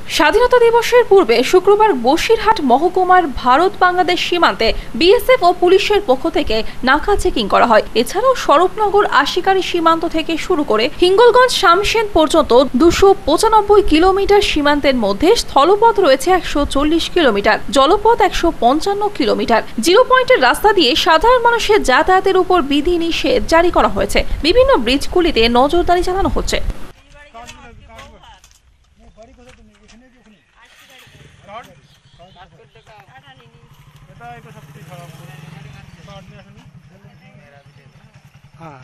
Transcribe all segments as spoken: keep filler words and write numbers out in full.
স্বাধীনতা দিবসের পূর্বে শুক্রবার বসিরহাট মহকুমার ভারত বাংলাদেশ সীমান্তে বিএসএফ ও পুলিশের পক্ষ থেকে নাকা চেকিং করা হয়। এছাড়াও স্বরূপনগর আশিকারি সীমান্ত থেকে শুরু করে হিঙ্গলগঞ্জ শামশেন পর্যন্ত দুশো পঁচানব্বই কিলোমিটার সীমান্তের মধ্যে স্থলপথ রয়েছে একশো চল্লিশ কিলোমিটার, জলপথ একশো পঞ্চান্ন কিলোমিটার। জিরো পয়েন্টের রাস্তা দিয়ে সাধারণ মানুষের যাতায়াতের উপর বিধি নিষেধ জারি করা হয়েছে। বিভিন্ন ব্রিজগুলিতে নজরদারি চালানো হচ্ছে। हाँ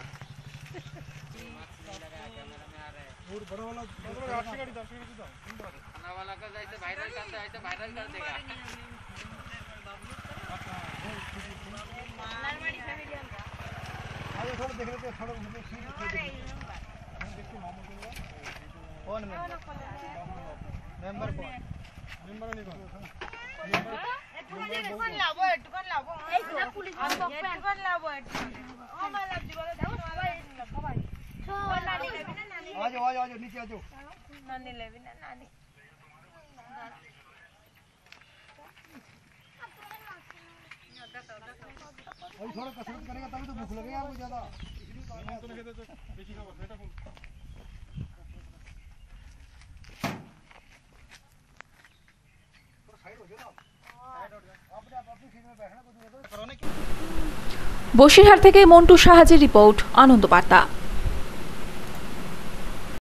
मेंबर मेंबर नहीं एटुकन लाबो एटुकन लाबो एटुकन पुलिस एटुकन लाबो एटुकन ओ माला जीवाला जाओ भाई नानी लेबी ना नानी आ जाओ आ जाओ नीचे आ जाओ नानी लेबी ना नानी और थोड़ा कसरत करेगा तभी तो भूख लगेगा आपको ज्यादा इसलिए तो नहीं कहते तो बेची का बेटा फोन বসিরহাট থেকে মন্টু সাহাজির রিপোর্ট, আনন্দ বার্তা।